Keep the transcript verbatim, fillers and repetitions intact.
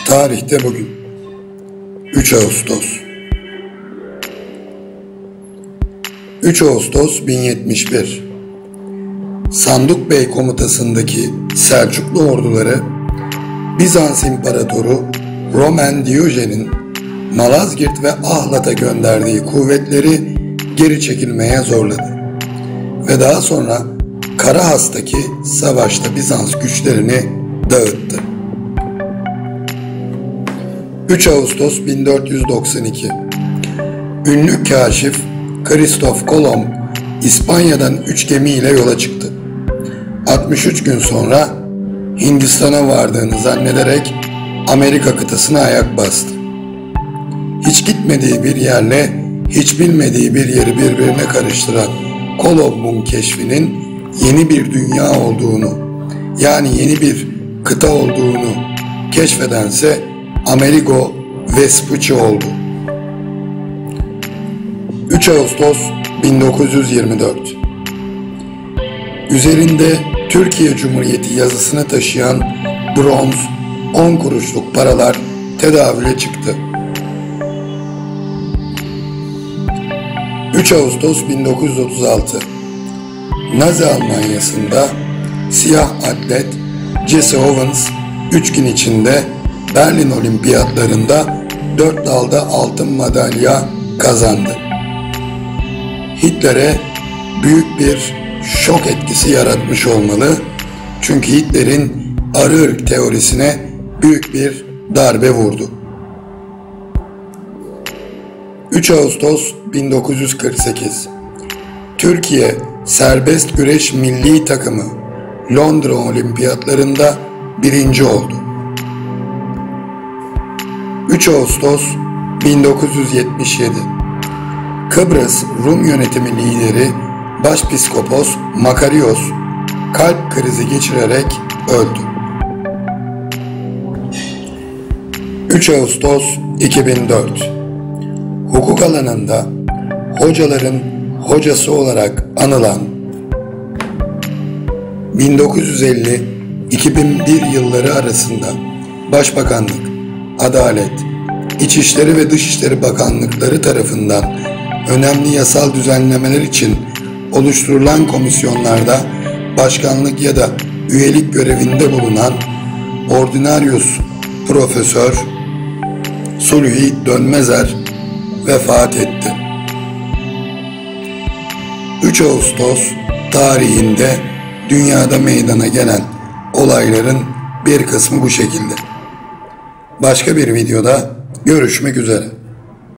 Tarihte bugün üç Ağustos üç Ağustos bin yetmiş bir Sanduk Bey komutasındaki Selçuklu orduları Bizans İmparatoru Roman Diyojen'in Malazgirt ve Ahlat'a gönderdiği kuvvetleri geri çekilmeye zorladı ve daha sonra Karahas'taki savaşta Bizans güçlerini dağıttı. üç Ağustos bin dört yüz doksan iki Ünlü kaşif Kristof Kolomb İspanya'dan üç gemiyle yola çıktı. altmış üç gün sonra Hindistan'a vardığını zannederek Amerika kıtasına ayak bastı. Hiç gitmediği bir yerle hiç bilmediği bir yeri birbirine karıştıran Kolomb'un keşfinin yeni bir dünya olduğunu, yani yeni bir kıta olduğunu keşfedense Amerigo Vespucci oldu. üç Ağustos bin dokuz yüz yirmi dört Üzerinde Türkiye Cumhuriyeti yazısını taşıyan bronz on kuruşluk paralar tedavüle çıktı. üç Ağustos bin dokuz yüz otuz altı Nazi Almanyası'nda siyah atlet Jesse Owens üç gün içinde Berlin Olimpiyatlarında dört dalda altın madalya kazandı. Hitler'e büyük bir şok etkisi yaratmış olmalı, çünkü Hitler'in arı ırk teorisine büyük bir darbe vurdu. üç Ağustos bin dokuz yüz kırk sekiz Türkiye Serbest Güreş Milli Takımı Londra Olimpiyatlarında birinci oldu. üç Ağustos bin dokuz yüz yetmiş yedi Kıbrıs Rum yönetimi lideri Başpiskopos Makarios kalp krizi geçirerek öldü. üç Ağustos iki bin dört Hukuk alanında hocaların hocası olarak anılan bin dokuz yüz elli iki bin bir yılları arasında Başbakanlık, Adalet, İçişleri ve Dışişleri Bakanlıkları tarafından önemli yasal düzenlemeler için oluşturulan komisyonlarda başkanlık ya da üyelik görevinde bulunan Ordinarius Profesör Sulhi Dönmezer vefat etti. üç Ağustos tarihinde dünyada meydana gelen olayların bir kısmı bu şekilde. Başka bir videoda görüşmek üzere.